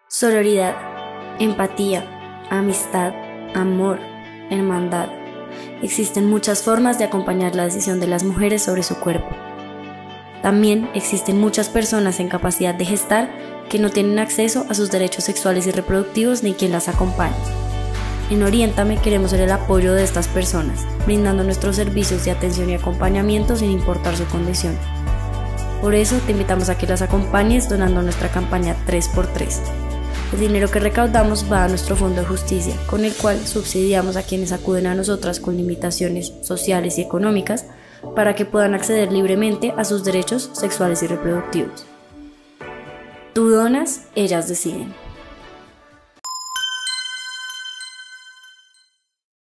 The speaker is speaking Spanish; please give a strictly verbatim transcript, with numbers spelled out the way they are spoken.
Sororidad, empatía, amistad, amor, hermandad. Existen muchas formas de acompañar la decisión de las mujeres sobre su cuerpo. También existen muchas personas en capacidad de gestar que no tienen acceso a sus derechos sexuales y reproductivos ni quien las acompañe. En Oriéntame queremos ser el apoyo de estas personas, brindando nuestros servicios de atención y acompañamiento sin importar su condición. Por eso te invitamos a que las acompañes donando nuestra campaña tres por tres. El dinero que recaudamos va a nuestro fondo de justicia, con el cual subsidiamos a quienes acuden a nosotras con limitaciones sociales y económicas para que puedan acceder libremente a sus derechos sexuales y reproductivos. Tú donas, ellas deciden.